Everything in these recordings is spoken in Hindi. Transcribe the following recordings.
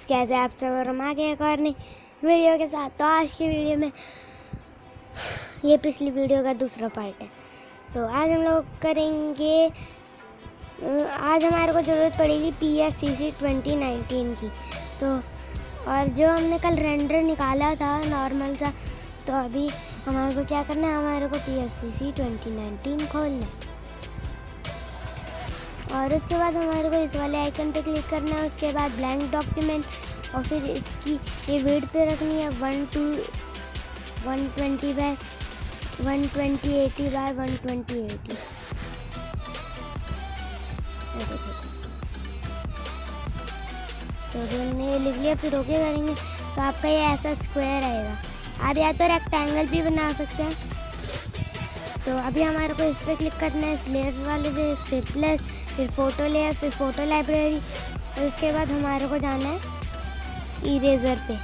कैसे आप सब, और हम आ गए एक और नई वीडियो के साथ। तो आज की वीडियो में ये पिछली वीडियो का दूसरा पार्ट है। तो आज हम लोग करेंगे, आज हमारे को ज़रूरत पड़ेगी PSCC 2019 की। तो और जो हमने कल रेंडर निकाला था नॉर्मल सा, तो अभी हमारे को क्या करना है, हमारे को PSCC 2019 खोलना है। और उसके बाद हमारे को इस वाले आइकन पे क्लिक करना है। उसके बाद ब्लैंक डॉक्यूमेंट, और फिर इसकी ये विड्थ रखनी है 120 बाय 12080 बाय 12080। तो हमने ये लिख लिया, फिर ओके करेंगे तो आपका ये ऐसा स्क्वायर आएगा। आप या तो रेक्टेंगल भी बना सकते हैं। तो अभी हमारे को इस पर क्लिक करना है, लेयर्स वाले पे, फिर प्लस, फिर फ़ोटो लेयर, फिर फ़ोटो लाइब्रेरी, और उसके बाद हमारे को जाना है इरेज़र पे।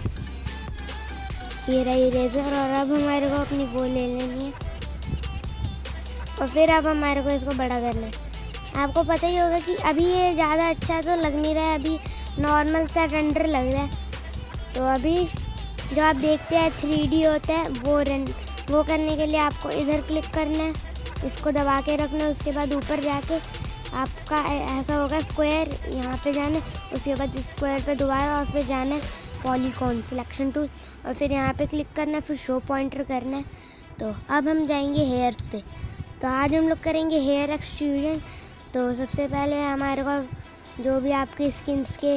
ये रहा इरेज़र, और अब हमारे को अपनी वो ले लेनी है, और फिर अब हमारे को इसको बड़ा करना है। आपको पता ही होगा कि अभी ये ज़्यादा अच्छा तो लग नहीं रहा है, अभी नॉर्मल सा रेंडर लग रहा है। तो अभी जो आप देखते हैं 3D होता है, वो करने के लिए आपको इधर क्लिक करना है, इसको दबा के रखना है। उसके बाद ऊपर जाके आपका ऐसा होगा स्क्वायर, यहाँ पे जाना है। उसके बाद स्क्वायर पे दोबारा, और फिर जाना है पॉलीगॉन सिलेक्शन टूल, और फिर यहाँ पे क्लिक करना है, फिर शो पॉइंटर करना है। तो अब हम जाएंगे हेयर्स पे। तो आज हम लोग करेंगे हेयर एक्सट्रूजन। तो सबसे पहले हमारे को जो भी आपके स्किन्स के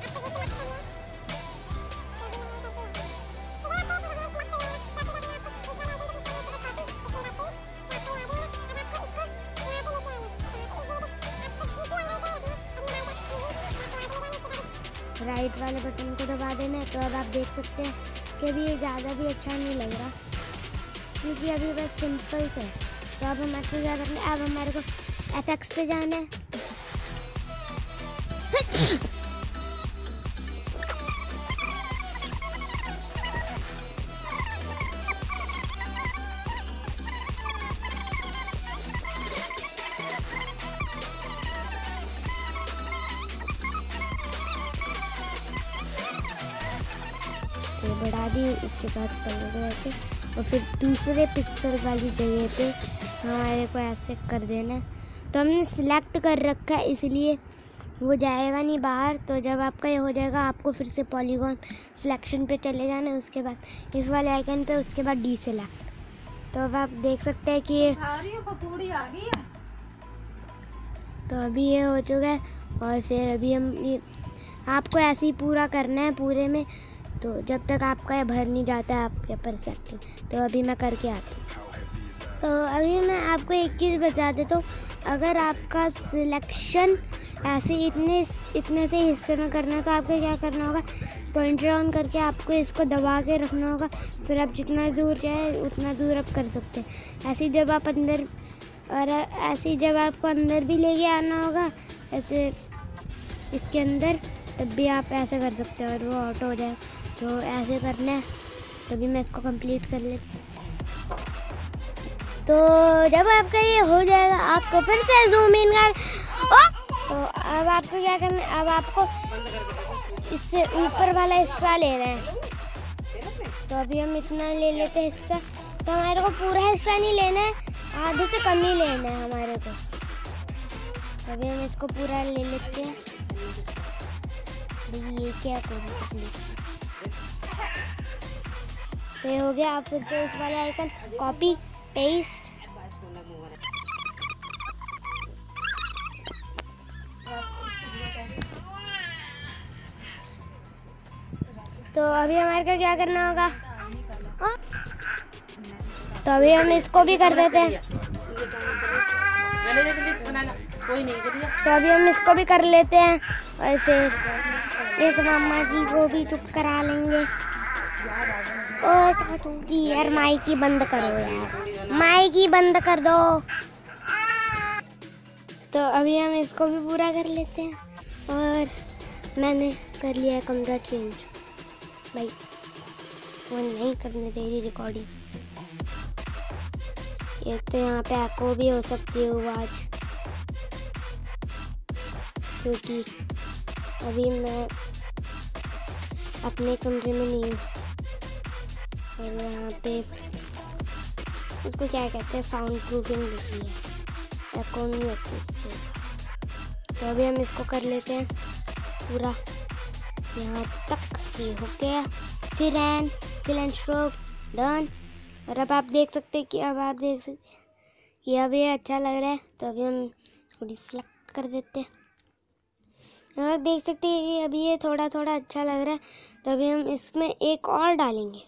राइट वाले बटन को दबा देना है। तो अब आप देख सकते हैं कि अभी ये ज़्यादा भी अच्छा नहीं लग रहा, क्योंकि अभी बस सिंपल से है। तो अब हमारे को क्या करना है, अब हमारे को FX पे जाना है। ये बढ़ा दी, उसके बाद कर दो ऐसे, और फिर दूसरे पिक्सल वाली जगह पे हमारे को ऐसे कर देना है। तो हमने सिलेक्ट कर रखा है, इसलिए वो जाएगा नहीं बाहर। तो जब आपका ये हो जाएगा, आपको फिर से पॉलीगॉन सिलेक्शन पे चले जाना है। उसके बाद इस वाले आइकन पे, उसके बाद डी सेलेक्ट। तो अब आप देख सकते हैं कि ये आ गई है। तो अभी ये हो चुका है। और फिर अभी हम ये आपको ऐसे ही पूरा करना है पूरे में, तो जब तक आपका ये भर नहीं जाता है आपके परस्पेक्टिव। तो अभी मैं करके आती हूँ। तो अभी मैं आपको एक चीज़ बता देता हूँ, अगर आपका सिलेक्शन ऐसे इतने से हिस्से में करना है, तो आपको क्या करना होगा, पॉइंटर ऑन करके आपको इसको दबा के रखना होगा। फिर आप जितना दूर चाहे उतना दूर आप कर सकते हैं। ऐसे जब आप अंदर, और ऐसे जब आपको अंदर भी लेके आना होगा ऐसे इसके अंदर, तब भी आप ऐसे कर सकते हैं और वो ऑटो हो जाए। तो ऐसे करना है। तभी मैं इसको कंप्लीट कर लेती हूँ। तो जब आपका ये हो जाएगा, आपको फिर से जूम इन कर, तो अब आपको क्या करना है, अब आपको इससे ऊपर वाला हिस्सा लेना है। तो अभी हम इतना ले लेते हैं हिस्सा। तो हमारे को पूरा हिस्सा नहीं लेना है, आधे से कम ही लेना है हमारे को। अभी हम इसको पूरा ले लेते हैं। ये क्या करूँ, तो ये हो गया। आप फिर से इस वाला आइकन कॉपी पेस्ट, तो अभी हमारे को क्या करना होगा, तो अभी हम इसको भी कर देते हैं। तो अभी हम इसको भी कर लेते हैं, और फिर इस मामा जी को भी चुप करा लेंगे। ओ चाचू जी यार, माइक ही बंद करो यार, माइक ही बंद कर दो। तो अभी हम इसको भी पूरा कर लेते हैं, और मैंने कर लिया है कमरा चेंज। भाई वो नहीं करने दे रही रिकॉर्डिंग। एक तो यहाँ पे एको भी हो सकती है आवाज़, क्योंकि अभी मैं अपने कमरे में नहीं हूँ। और यहाँ पे उसको क्या कहते हैं, साउंड प्रूफिंग लिखी है, कौन नहीं होती इससे। तो अभी हम इसको कर लेते हैं पूरा यहाँ तक। ये हो गया, फिल एंड स्ट्रोक डन। और अब आप देख सकते हैं कि कि अब ये अच्छा लग रहा है। तो अभी हम इसको डिसेलेक्ट कर देते हैं। और देख सकते हैं कि अभी ये थोड़ा थोड़ा अच्छा लग रहा है। तो अभी हम इसमें एक और डालेंगे।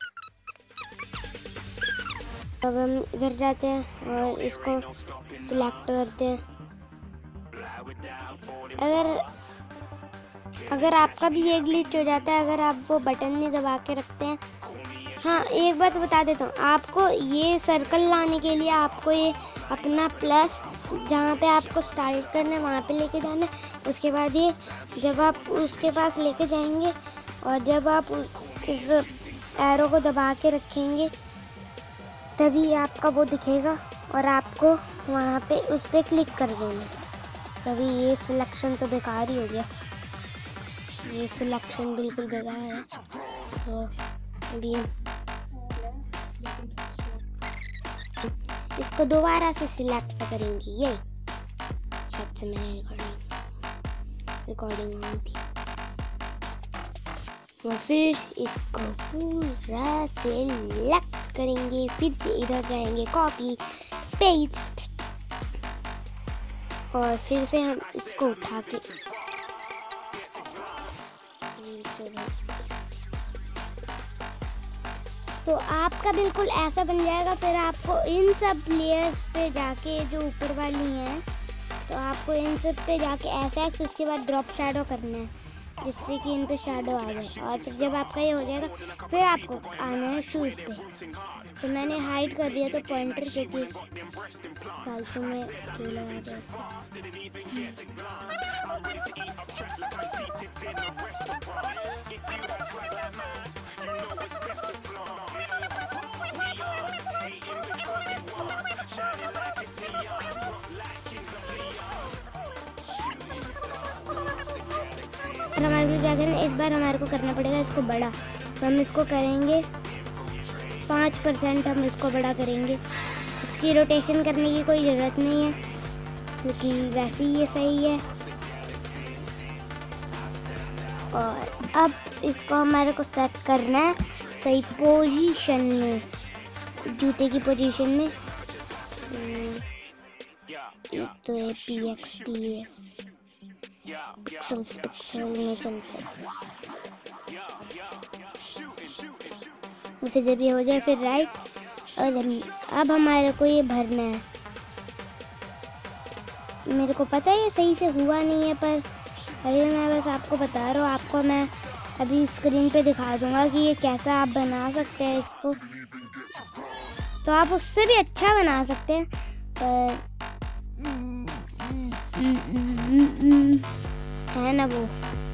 अब हम इधर जाते हैं और इसको सिलेक्ट करते हैं। अगर आपका भी ये ग्लिच हो जाता है, अगर आप वो बटन नहीं दबा के रखते हैं। हाँ, एक बात बता देता हूँ आपको, ये सर्कल लाने के लिए आपको ये अपना प्लस जहाँ पे आपको स्टार्ट करना है वहाँ पे लेके जाना है। उसके बाद ये जब आप उसके पास लेके जाएंगे और जब आप इस एरो को दबा के रखेंगे तभी आपका वो दिखेगा और आपको वहाँ पे उस पर क्लिक कर देना। तभी ये सिलेक्शन तो बेकार ही हो गया, ये सिलेक्शन बिल्कुल बेकार है। तो अभी इसको दोबारा से सिलेक्ट करेंगे। ये शायद से मैंने रिकॉर्डिंग ऑन थी। और फिर इसको पूरा सिलेक्ट करेंगे, फिर से इधर जाएंगे कॉपी पेस्ट और फिर से हम इसको उठा के तो आपका बिल्कुल ऐसा बन जाएगा। फिर आपको इन सब लेयर्स पे जाके जो ऊपर वाली हैं, तो आपको इन सब पे जाके एफएक्स, उसके बाद ड्रॉप शैडो करना है जिससे कि इन पे शैडो आ जाए। और फिर जब आपका ये हो जाएगा फिर आपको आना है शूज पे। तो मैंने हाइड कर दिया तो पॉइंटर, क्योंकि फालतू में क्यों लगा दिया। हमारे को क्या करना है, इस बार हमारे को करना पड़ेगा इसको बड़ा। तो हम इसको करेंगे 5%, हम इसको बड़ा करेंगे। इसकी रोटेशन करने की कोई ज़रूरत नहीं है क्योंकि वैसे ही ये सही है। और अब इसको हमारे को सेट करना है सही पोजीशन में, जूते की पोजीशन में। तो ये PXPS पिक्सल में चलता है। फिर जब ये हो जाए फिर राइट। और अब हमारे को ये भरना है। मेरे को पता है ये सही से हुआ नहीं है, पर अभी मैं बस आपको बता रहा हूँ। आपको मैं अभी स्क्रीन पे दिखा दूंगा कि ये कैसा आप बना सकते हैं इसको। तो आप उससे भी अच्छा बना सकते हैं, पर है ना वो।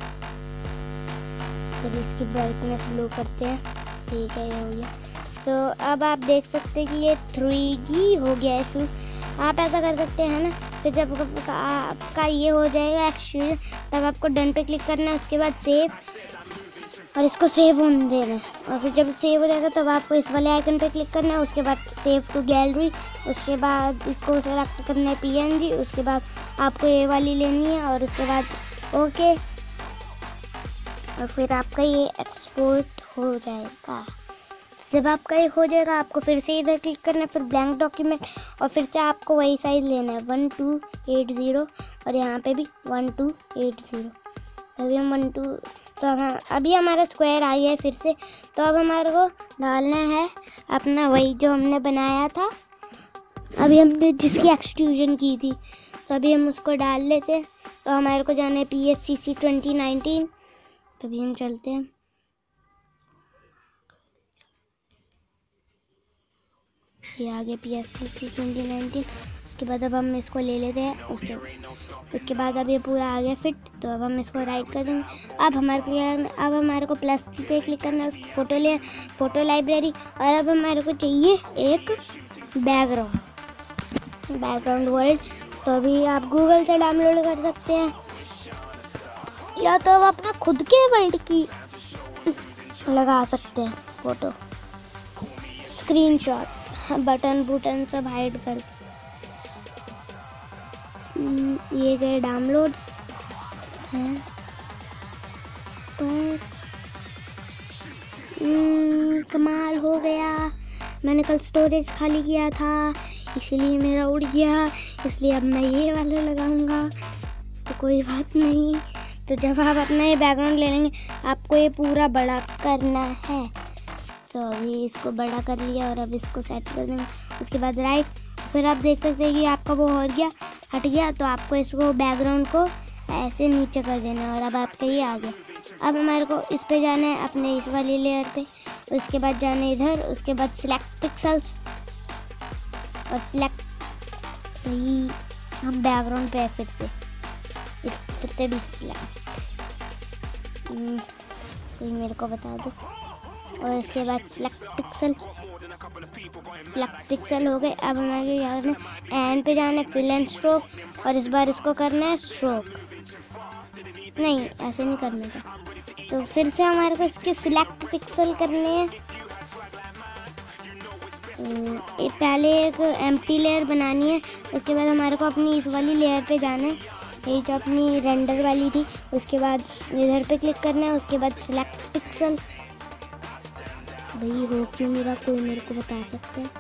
तो इसकी ब्राइटनेस लो करते हैं। ठीक है, ये हो गया। तो अब आप देख सकते हैं कि ये 3D हो गया है शूट। आप ऐसा कर सकते हैं ना। फिर जब आपका ये हो जाएगा एक्सट्रूड, तब आपको डन पे क्लिक करना है। उसके बाद सेव, और इसको सेव होने देना है। और फिर जब सेव हो जाएगा तब आपको इस वाले आइकन पे क्लिक करना है। उसके बाद सेव टू गैलरी, उसके बाद इसको सेलेक्ट करना है PNG। उसके बाद आपको ये वाली लेनी है और उसके बाद ओके। और फिर आपका ये एक्सपोर्ट हो जाएगा। जब आपका ये हो जाएगा आपको फिर से इधर क्लिक करना है, फिर ब्लैंक डॉक्यूमेंट, और फिर से आपको वही साइज लेना है 1280 और यहाँ पे भी 1280। अभी हम 12, तो हम अभी हमारा स्क्वायर आई है फिर से। तो अब हमारे को डालना है अपना वही जो हमने बनाया था, अभी हमने जिसकी एक्सट्रूजन की थी। तो अभी हम उसको डाल लेते हैं। तो हमारे को जाना है PSCC 2019। तो अभी हम चलते हैं। ये आगे PSCC 2019। उसके बाद अब हम इसको ले लेते हैं। उसके बाद अब ये पूरा आ गया फिट। तो अब हम इसको राइट कर देंगे। अब हमारे को प्लस पे क्लिक करना है, उसको फोटो लाइब्रेरी। और अब हमारे को चाहिए एक बैकग्राउंड वर्ल्ड। तो अभी आप गूगल से डाउनलोड कर सकते हैं, या तो अब अपना खुद के वर्ल्ड की लगा सकते हैं फोटो, स्क्रीनशॉट, बटन सब हाइड करके। ये गए डाउनलोड्स हैं पर कमाल हो गया। मैंने कल स्टोरेज खाली किया था इसलिए मेरा उड़ गया, इसलिए अब मैं ये वाला लगाऊंगा। तो कोई बात नहीं। तो जब आप अपना ये बैकग्राउंड ले लेंगे आपको ये पूरा बड़ा करना है। तो अभी इसको बड़ा कर लिया और अब इसको सेट कर देंगे। उसके बाद राइट, फिर आप देख सकते हैं कि आपका वो हो गया, हट गया। तो आपको इसको बैकग्राउंड को ऐसे नीचे कर देना है और अब आपका ये आ गया। अब हमारे को इस पे जाना है, अपने इस वाली लेयर पे। उसके बाद जाना है इधर, उसके बाद सिलेक्ट पिक्सल्स और सिलेक्ट, वही हम बैकग्राउंड पे फिर से फिर से डिसलेक्ट, कोई मेरे को बता दो। और इसके बाद सिलेक्ट पिक्सल हो गए। अब हमारे यहाँ एंड पे जाना है, फिल एंड स्ट्रोक, और इस बार इसको करना है स्ट्रोक, नहीं ऐसे नहीं करने का। तो फिर से हमारे को इसके सिलेक्ट पिक्सल करने हैं। पहले एक एम्प्टी लेयर बनानी है, उसके बाद हमारे को अपनी इस वाली लेयर पे जाना है, ये जो अपनी रेंडर वाली थी। उसके बाद इधर पे क्लिक करना है, उसके बाद सिलेक्ट पिक्सल। भाई हो क्यों नहीं रहा, कोई मेरे को बता सकता है।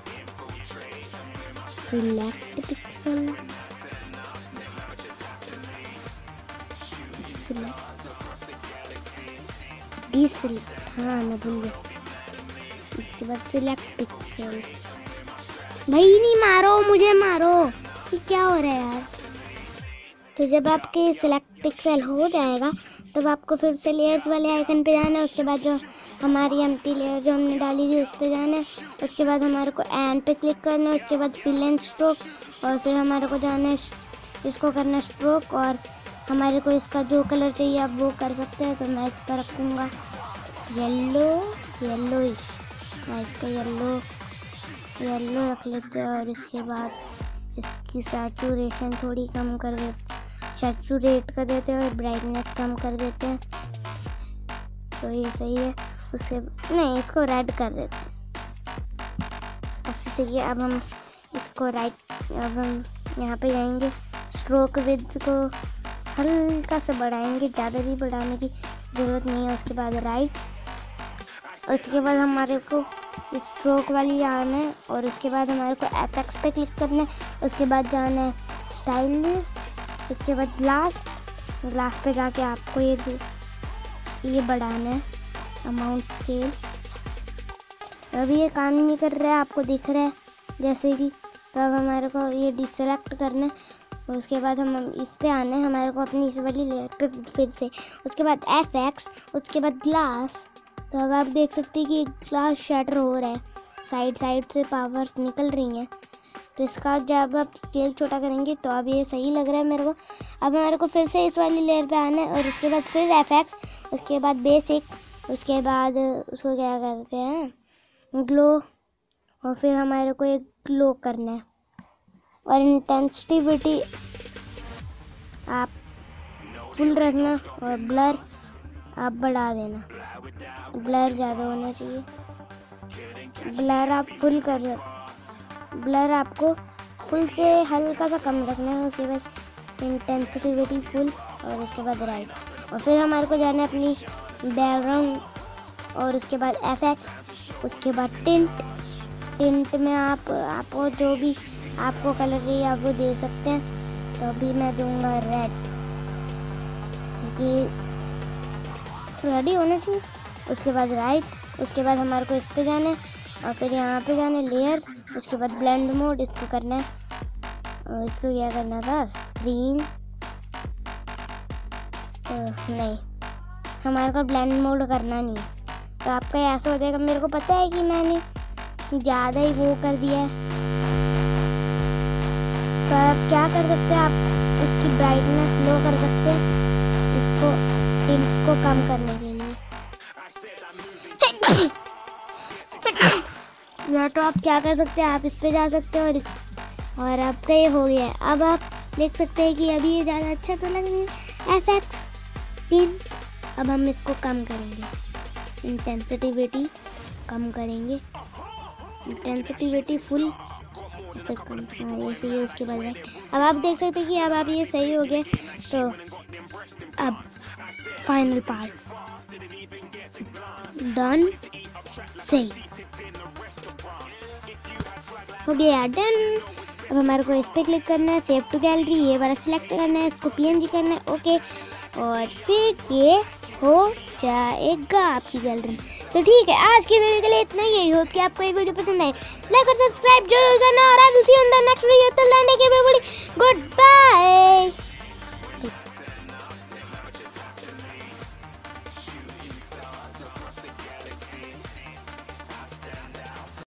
सिलेक्ट पिक्सल, डिसलेक्ट, हाँ मैं भूल गया। उसके बाद सिलेक्ट पिक्सल। भाई नहीं मारो, मुझे मारो, ये क्या हो रहा है यार। तो जब आपके सिलेक्ट पिक्सल हो जाएगा तब आपको फिर से लेयर्स वाले आइकन पे जाना है। उसके बाद जो हमारी एम्प्टी लेयर जो हमने डाली थी उस पे जाना है। उसके बाद हमारे को एंड पे क्लिक करना है, उसके बाद फिल एंड स्ट्रोक, और फिर हमारे को जाना है इसको करना है स्ट्रोक, और हमारे को इसका जो कलर चाहिए आप वो कर सकते हैं। तो मैं इस पर रखूँगा येल्लोइश, मैं इसको येल्लो रख लेते हैं। और इसके बाद इसकी सैचुरेशन थोड़ी कम कर देते, सैचुरेट कर देते हैं, और ब्राइटनेस कम कर देते हैं। तो ये सही है। उससे नहीं, इसको रेड कर देते हैं, ऐसे सही है। अब हम इसको अब हम यहाँ पे जाएंगे, स्ट्रोक विड्थ को हल्का सा बढ़ाएंगे, ज़्यादा भी बढ़ाने की ज़रूरत नहीं है। उसके बाद राइट, उसके बाद हमारे को स्ट्रोक वाली आना है, और उसके बाद हमारे को एफेक्ट्स पे क्लिक करना है। उसके बाद जाना है स्टाइल, उसके बाद ग्लास पे जाके आपको ये बढ़ाना है अमाउंट स्केल। अभी ये काम नहीं कर रहा है, आपको दिख रहा है जैसे कि। तो अब हमारे को ये डिसेलेक्ट करना है, और उसके बाद हम इस पे आना है, हमारे को अपनी इस वाली लेयर पे फिर से। उसके बाद एफएक्स, उसके बाद ग्लास। तो अब आप देख सकते हैं कि ग्लास शैटर हो रहा है, साइड से पावर्स निकल रही हैं। तो इसका जब आप स्केल छोटा करेंगे तो अब ये सही लग रहा है मेरे को। अब हमारे को फिर से इस वाली लेयर पे आना है, और उसके बाद फिर एफएक्स, उसके बाद बेसिक, उसके बाद उसको क्या करते हैं ग्लो, और फिर हमारे को एक ग्लो करना है। और इंटेंसिटी आप फुल रखना, और ब्लर आप बढ़ा देना, ब्लर ज़्यादा होना चाहिए। ब्लर आप फुल ब्लर आपको फुल से हल्का सा कम रखना है। उसके बाद इंटेंसिटी फुल, और उसके बाद राइट, और फिर हमारे को जाना है अपनी बैकग्राउंड, और उसके बाद एफएक्स, उसके बाद टिंट में आपको जो भी आपको कलर चाहिए आप वो दे सकते हैं। तो अभी मैं दूंगा रेड, क्योंकि रेडी होना चाहिए। उसके बाद राइट, उसके बाद हमारे को इस पे जाना है, और फिर यहाँ पे जाना है लेयर्स, उसके बाद ब्लेंड मोड, इसको करना है, और इसको क्या करना था स्क्रीन, नहीं हमारे को ब्लेंड मोड करना नहीं है। तो आपका ऐसा हो जाएगा, मेरे को पता है कि मैंने ज़्यादा ही वो कर दिया है। तो आप क्या कर सकते हैं, आप इसकी ब्राइटनेस लो कर सकते हैं, इसको टिंट को कम करने के लिए। या तो आप क्या कर सकते हैं, आप इस पे जा सकते हैं, और आपका ये हो गया है। अब आप देख सकते हैं कि अभी ये ज़्यादा अच्छा तो लग रहा है। एफएक्स टिंट, अब हम इसको कम करेंगे, इंटेंसिटिविटी कम करेंगे, इंटेंसिटिविटी फुल फिर कम। हाँ ये सही है। उसके बाद अब आप देख सकते हैं कि अब आप ये सही हो गए। तो अब फाइनल पार्ट डन, सही हो गया, डन। अब हमारे को इस पर क्लिक करना है, सेव टू गैलरी, ये वाला सिलेक्ट करना है, इसको पीएनजी करना है, ओके। और फिर ये हो जाएगा आपकी गैलरी में। तो ठीक है, आज की वीडियो के लिए इतना ही। होप कि आपको ये वीडियो पसंद आए। लाइक और सब्सक्राइब जरूर करना और I will see you in the next video. Till then take care, good bye.